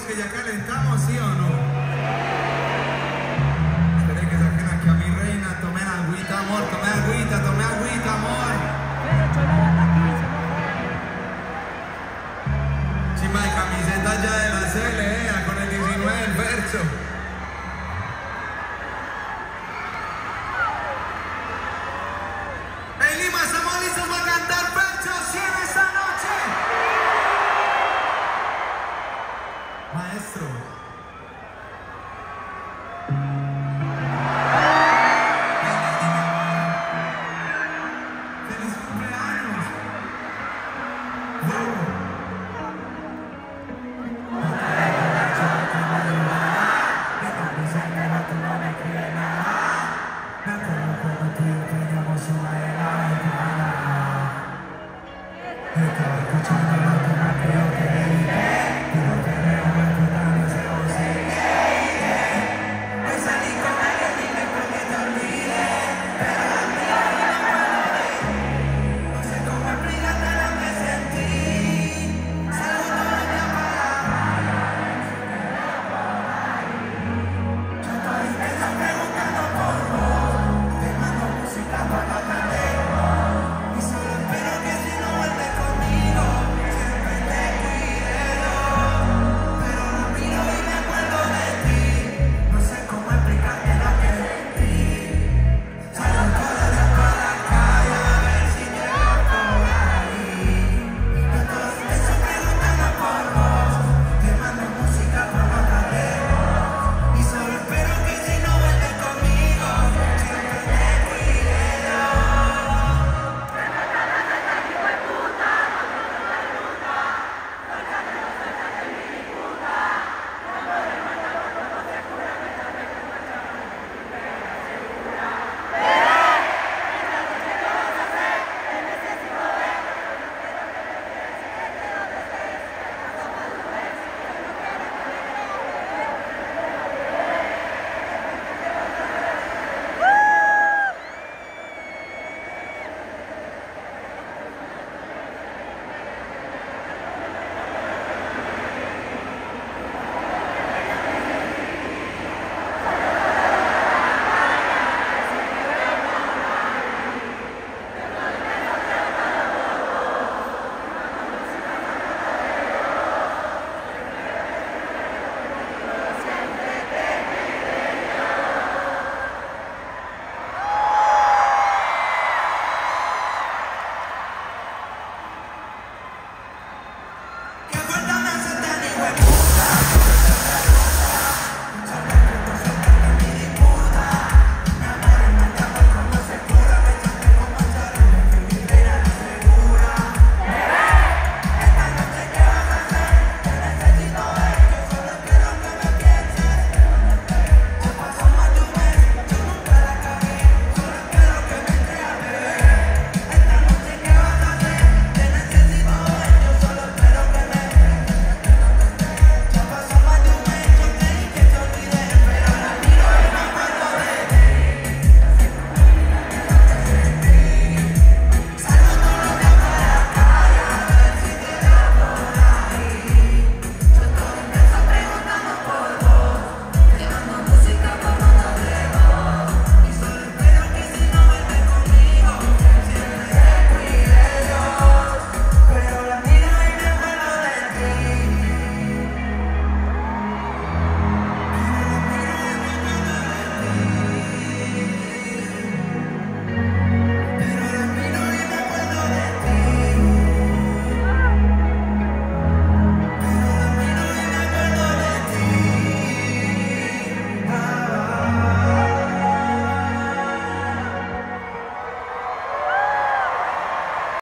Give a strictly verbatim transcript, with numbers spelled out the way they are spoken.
que ya calentamos, ¿sí o no? Esperen que saquen aquí a mi reina. Tomen agüita, amor, tome agüita, tome agüita, amor. Chima de camiseta ya de la C L E, con el diecinueve del verso. En Lima estamos listos para cantar Fercho cien esta noche. Maestro. ¡Feliz cumpleaños! ¡Wow! Estaba escuchando